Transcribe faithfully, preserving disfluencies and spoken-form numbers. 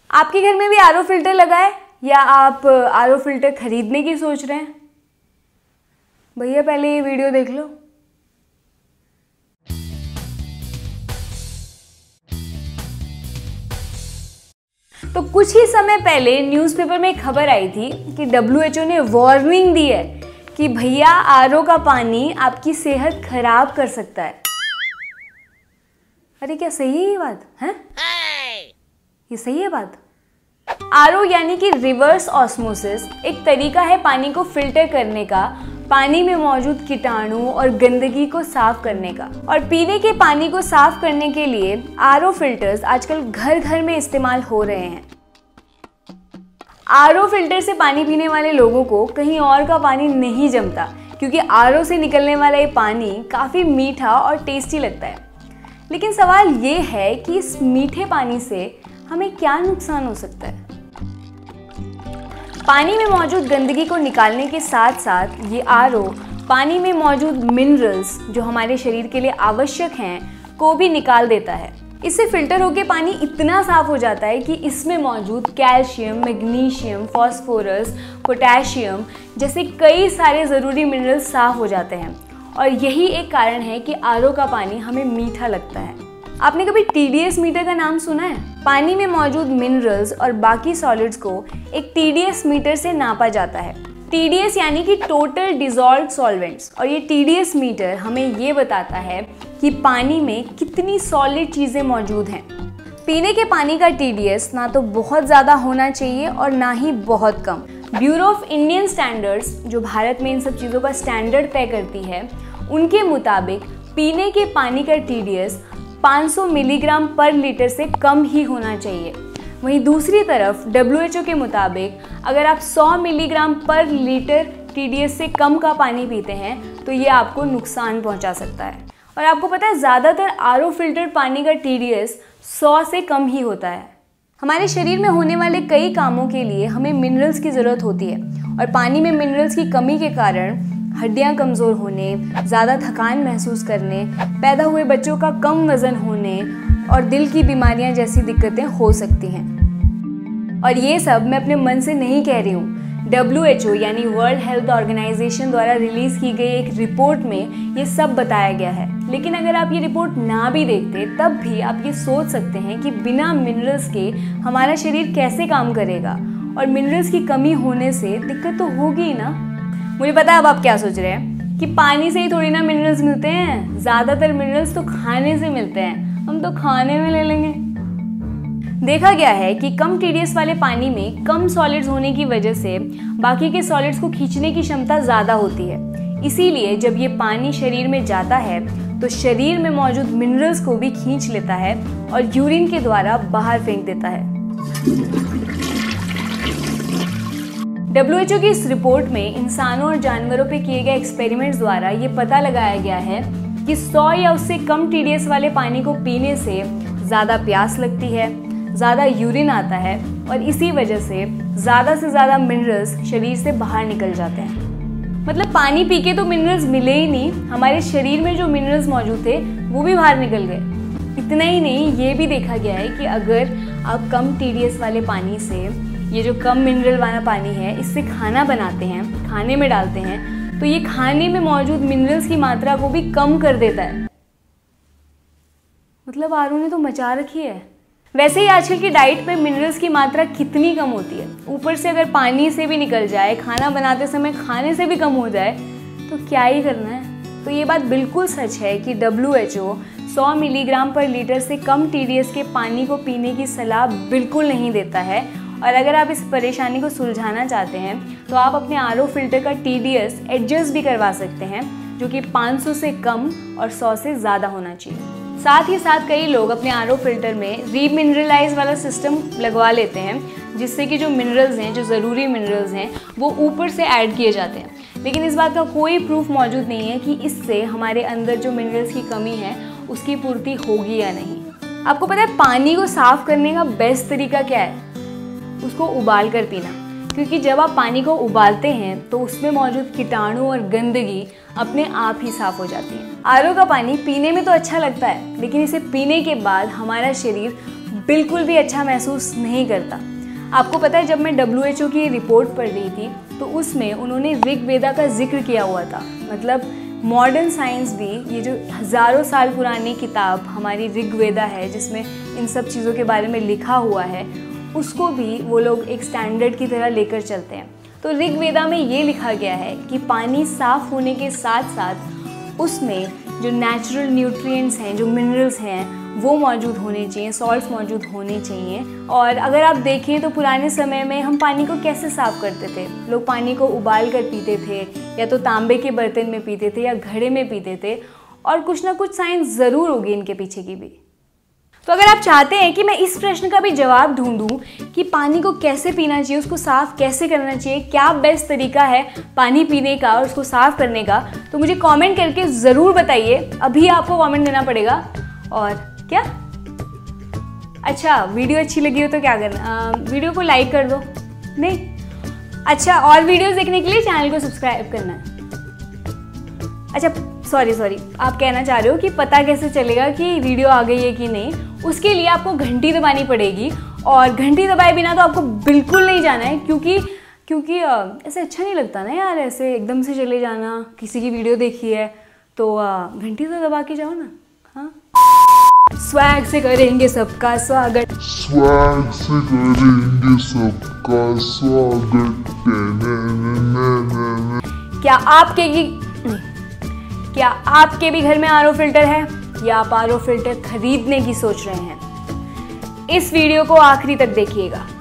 आपके घर में भी आर ओ फिल्टर लगा है या आप आर ओ फिल्टर खरीदने की सोच रहे हैं? भैया पहले ये वीडियो देख लो। तो कुछ ही समय पहले न्यूज़पेपर में एक खबर आई थी कि डब्ल्यू एच ओ ने वार्निंग दी है कि भैया आर ओ का पानी आपकी सेहत खराब कर सकता है। अरे क्या सही है ये बात? है ये सही है बात? आर ओ यानी कि रिवर्स ऑस्मोसिस एक तरीका है पानी को फिल्टर करने का, पानी में मौजूद कीटाणु और गंदगी को साफ करने का। और पीने के पानी को साफ करने के लिए आर ओ फिल्टर्स आजकल घर घर में इस्तेमाल हो रहे हैं। आर ओ फिल्टर से पानी पीने वाले लोगों को कहीं और का पानी नहीं जमता, क्योंकि आर ओ से निकलने वाला ये पानी काफ़ी मीठा और टेस्टी लगता है। लेकिन सवाल ये है कि इस मीठे पानी से हमें क्या नुकसान हो सकता है? पानी में मौजूद गंदगी को निकालने के साथ साथ ये आर ओ पानी में मौजूद मिनरल्स जो हमारे शरीर के लिए आवश्यक हैं को भी निकाल देता है। इससे फिल्टर होकर पानी इतना साफ हो जाता है कि इसमें मौजूद कैल्शियम, मैग्नीशियम, फास्फोरस, पोटेशियम जैसे कई सारे ज़रूरी मिनरल्स साफ हो जाते हैं। और यही एक कारण है कि आर ओ का पानी हमें मीठा लगता है। आपने कभी टी डी एस मीटर का नाम सुना है? पानी में मौजूद मिनरल्स और बाकी सॉलिड्स को एक टी डी एस मीटर से नापा जाता है। टी डी एस यानी कि टोटल डिसॉल्व्ड सॉल्वेंट्स। और ये टी डी एस मीटर हमें ये बताता है कि पानी में कितनी सॉलिड चीज़ें मौजूद हैं। पीने के पानी का टी डी एस ना तो बहुत ज़्यादा होना चाहिए और ना ही बहुत कम। ब्यूरो ऑफ इंडियन स्टैंडर्ड्स जो भारत में इन सब चीज़ों का स्टैंडर्ड तय करती है, उनके मुताबिक पीने के पानी का टी डी एस पाँच सौ मिलीग्राम पर लीटर से कम ही होना चाहिए। वहीं दूसरी तरफ डब्ल्यू एच ओ के मुताबिक अगर आप सौ मिलीग्राम पर लीटर टी डी एस से कम का पानी पीते हैं तो ये आपको नुकसान पहुंचा सकता है। और आपको पता है ज़्यादातर आर ओ फिल्टर पानी का टी डी एस सौ से कम ही होता है। हमारे शरीर में होने वाले कई कामों के लिए हमें मिनरल्स की ज़रूरत होती है और पानी में मिनरल्स की कमी के कारण हड्डियां कमज़ोर होने, ज़्यादा थकान महसूस करने, पैदा हुए बच्चों का कम वज़न होने और दिल की बीमारियां जैसी दिक्कतें हो सकती हैं। और ये सब मैं अपने मन से नहीं कह रही हूँ। डब्ल्यू एच ओ यानी वर्ल्ड हेल्थ ऑर्गेनाइजेशन द्वारा रिलीज़ की गई एक रिपोर्ट में ये सब बताया गया है। लेकिन अगर आप ये रिपोर्ट ना भी देखते तब भी आप ये सोच सकते हैं कि बिना मिनरल्स के हमारा शरीर कैसे काम करेगा, और मिनरल्स की कमी होने से दिक्कत तो होगी ही ना। मुझे पता है अब आप क्या सोच रहे हैं कि पानी से ही थोड़ी ना मिनरल्स मिलते हैं, ज़्यादातर मिनरल्स तो खाने से मिलते हैं, हम तो खाने में ले लेंगे। देखा गया है कि कम टी डी एस वाले पानी में कम सॉलिड्स होने की वजह से बाकी के सॉलिड्स को खींचने की क्षमता ज़्यादा होती है। इसीलिए जब ये पानी शरीर में जाता है तो शरीर में मौजूद मिनरल्स को भी खींच लेता है और यूरिन के द्वारा बाहर फेंक देता है। डब्ल्यू एच ओ की इस रिपोर्ट में इंसानों और जानवरों पे किए गए एक्सपेरिमेंट्स द्वारा ये पता लगाया गया है कि सौ या उससे कम टी डी एस वाले पानी को पीने से ज़्यादा प्यास लगती है, ज़्यादा यूरिन आता है और इसी वजह से ज़्यादा से ज़्यादा मिनरल्स शरीर से बाहर निकल जाते हैं। मतलब पानी पी के तो मिनरल्स मिले ही नहीं, हमारे शरीर में जो मिनरल्स मौजूद थे वो भी बाहर निकल गए। इतना ही नहीं, ये भी देखा गया है कि अगर आप कम टी डी एस वाले पानी से, ये जो कम मिनरल वाला पानी है, इससे खाना बनाते हैं, खाने में डालते हैं, तो ये खाने में मौजूद मिनरल्स की मात्रा को भी कम कर देता है। मतलब आर ओ ने तो मचा रखी है। वैसे ही आजकल की डाइट में मिनरल्स की मात्रा कितनी कम होती है, ऊपर से अगर पानी से भी निकल जाए, खाना बनाते समय खाने से भी कम हो जाए तो क्या ही करना है। तो ये बात बिल्कुल सच है कि डब्ल्यू एच ओ सौ मिलीग्राम पर लीटर से कम टी डी एस के पानी को पीने की सलाह बिल्कुल नहीं देता है। और अगर आप इस परेशानी को सुलझाना चाहते हैं तो आप अपने आर ओ फिल्टर का टी डी एस एडजस्ट भी करवा सकते हैं, जो कि पाँच सौ से कम और सौ से ज़्यादा होना चाहिए। साथ ही साथ कई लोग अपने आर ओ फिल्टर में रीमिनरलाइज वाला सिस्टम लगवा लेते हैं, जिससे कि जो मिनरल्स हैं, जो ज़रूरी मिनरल्स हैं, वो ऊपर से ऐड किए जाते हैं। लेकिन इस बात का कोई प्रूफ मौजूद नहीं है कि इससे हमारे अंदर जो मिनरल्स की कमी है उसकी पूर्ति होगी या नहीं। आपको पता है पानी को साफ़ करने का बेस्ट तरीका क्या है? उसको उबाल कर पीना। क्योंकि जब आप पानी को उबालते हैं तो उसमें मौजूद कीटाणु और गंदगी अपने आप ही साफ हो जाती है। आर ओ का पानी पीने में तो अच्छा लगता है, लेकिन इसे पीने के बाद हमारा शरीर बिल्कुल भी अच्छा महसूस नहीं करता। आपको पता है, जब मैं डब्ल्यू एच ओ की रिपोर्ट पढ़ रही थी तो उसमें उन्होंने ऋग्वेदा का जिक्र किया हुआ था। मतलब मॉडर्न साइंस भी, ये जो हज़ारों साल पुरानी किताब हमारी ऋग्वेदा है जिसमें इन सब चीज़ों के बारे में लिखा हुआ है, उसको भी वो लोग एक स्टैंडर्ड की तरह लेकर चलते हैं। तो ऋग्वेदा में ये लिखा गया है कि पानी साफ़ होने के साथ साथ उसमें जो नेचुरल न्यूट्रिएंट्स हैं, जो मिनरल्स हैं, वो मौजूद होने चाहिए, सॉल्ट्स मौजूद होने चाहिए। और अगर आप देखें तो पुराने समय में हम पानी को कैसे साफ़ करते थे? लोग पानी को उबाल कर पीते थे, या तो तांबे के बर्तन में पीते थे या घड़े में पीते थे। और कुछ ना कुछ साइंस ज़रूर होगी इनके पीछे की भी। तो अगर आप चाहते हैं कि मैं इस प्रश्न का भी जवाब ढूंढूं कि पानी को कैसे पीना चाहिए, उसको साफ़ कैसे करना चाहिए, क्या बेस्ट तरीका है पानी पीने का और उसको साफ़ करने का, तो मुझे कमेंट करके ज़रूर बताइए। अभी आपको कमेंट देना पड़ेगा। और क्या, अच्छा वीडियो अच्छी लगी हो तो क्या करना, आ, वीडियो को लाइक कर दो। नहीं, अच्छा और वीडियोस देखने के लिए चैनल को सब्सक्राइब करना है। अच्छा सॉरी सॉरी आप कहना चाह रहे हो कि पता कैसे चलेगा कि वीडियो आ गई है कि नहीं? उसके लिए आपको घंटी दबानी पड़ेगी, और घंटी दबाए बिना तो आपको बिल्कुल नहीं जाना है, क्योंकि क्योंकि ऐसे अच्छा नहीं लगता ना यार, ऐसे एकदम से चले जाना। किसी की वीडियो देखी है तो घंटी तो दबा के जाओ ना। हाँ, स्वैग से करेंगे सबका स्वागत, स्वैग से करेंगे सबका स्वागत। क्या आपके की क्या आपके भी घर में आर ओ फिल्टर है, या आप आर ओ फिल्टर खरीदने की सोच रहे हैं? इस वीडियो को आखिरी तक देखिएगा।